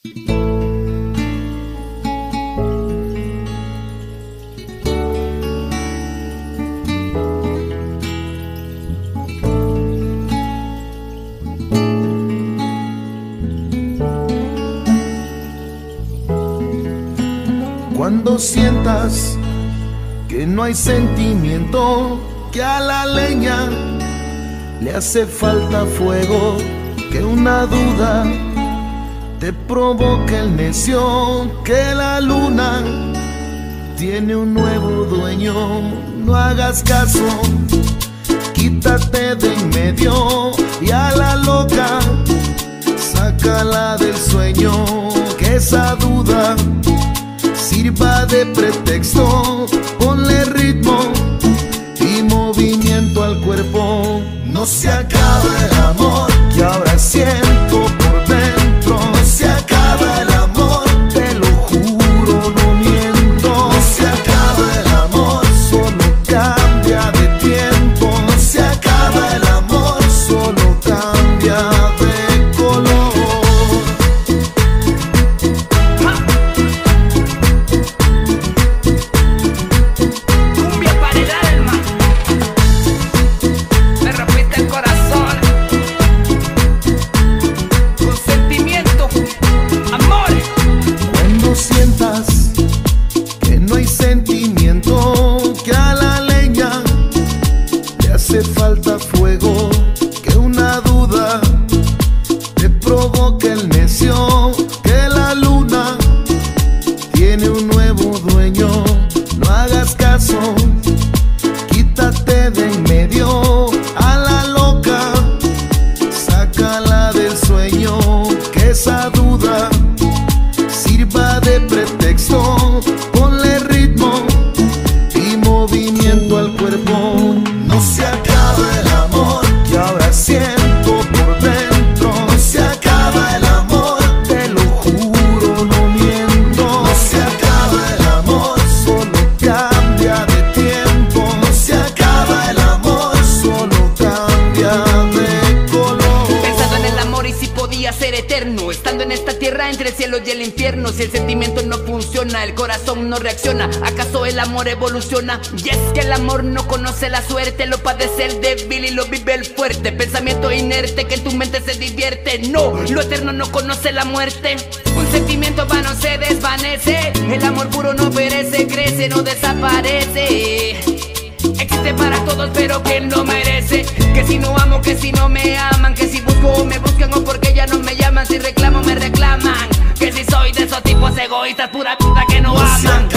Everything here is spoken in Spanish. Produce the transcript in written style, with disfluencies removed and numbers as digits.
Cuando sientas que no hay sentimiento, que a la leña le hace falta fuego, que una duda te provoca el necio, que la luna tiene un nuevo dueño. No hagas caso, quítate de en medio y a la loca sácala del sueño, que esa duda sirva de pretexto. Ponle ritmo y movimiento al cuerpo. No se acaba el amor que ahora siento por dentro. No se acaba el amor, te lo juro, no miento. No se acaba el amor, solo cambia de tiempo. No se acaba el amor, solo cambia de color. Falta fuego, que una duda te provoca el necio, que la luna tiene un nuevo dueño. No hagas caso, quítate de en medio, a la loca sácala del sueño, que esa duda sirva de pretexto. Ponle ritmo y movimiento al cuerpo. No se acaba el amor que ahora siento por dentro. No se acaba el amor, te lo juro, no miento. No se acaba el amor, solo cambia de tiempo. No se acaba el amor, solo cambia de color. Pensando en el amor y si podía ser eterno, estando en esta tierra entre el cielo y el infierno. Si el sentimiento no funciona, el corazón no reacciona, ¿acaso el amor evoluciona? Y es que el amor no conoce la suerte, lo padece el débil y lo vive el fuerte. Pensamiento inerte que en tu mente se divierte. No, lo eterno no conoce la muerte. Un sentimiento vano se desvanece, el amor puro no perece, crece, no desaparece. Existe para todos pero que no merece. Que si no amo, que si no me aman, que si busco o me buscan o porque ya no me llaman, si reclamo me reclaman. Que si soy de esos tipos egoístas, pura puta que no aman.